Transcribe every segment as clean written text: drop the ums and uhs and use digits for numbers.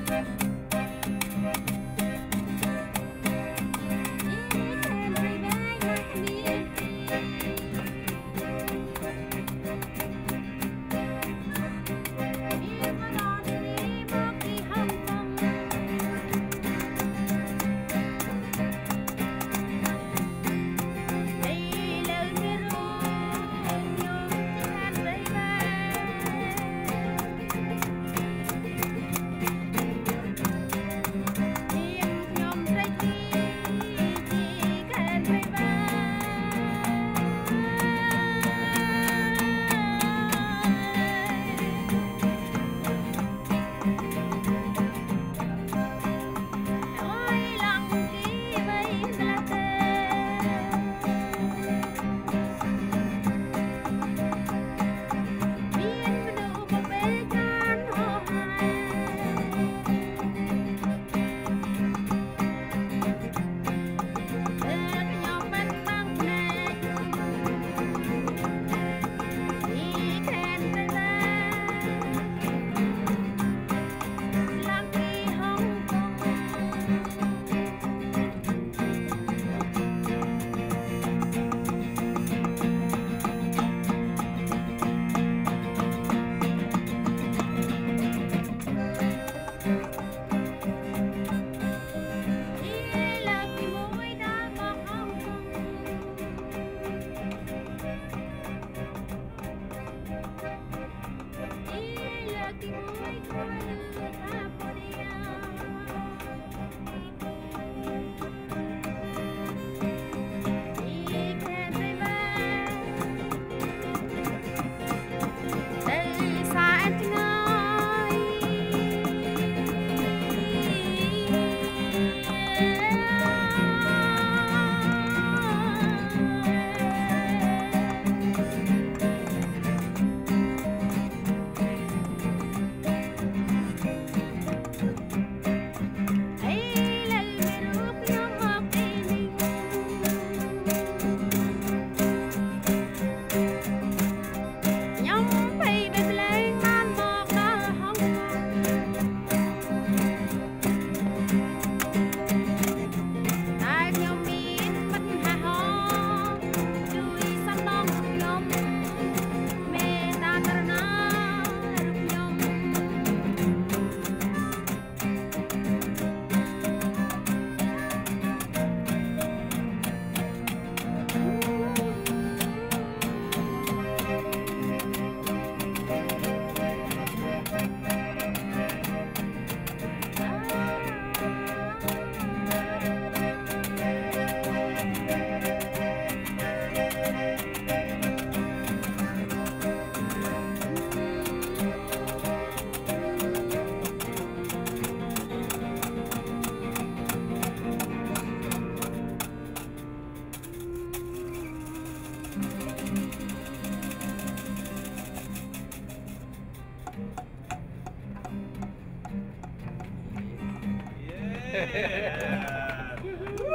Yeah. Woo!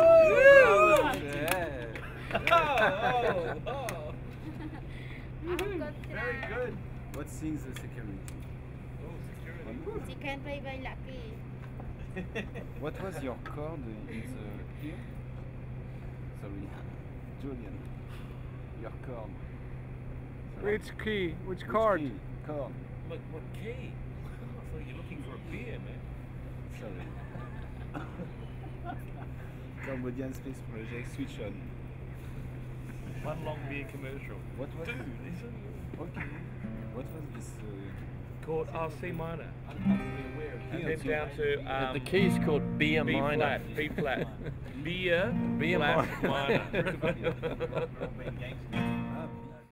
Very good. What sings the security? Oh, security. She can play very lucky. What was your chord in the here? Sorry, Julian. Your chord. Which key? Which Which chord? key? Chord. What key? I thought you're looking for a beer, man. Sorry. Cambodian Space Project, switch on. One long beer commercial. What was Dude, it? listen. Okay. What was this? Called C minor. And then Here, down to The key's called B B minor. flat. B flat. Beer. B flat minor. minor.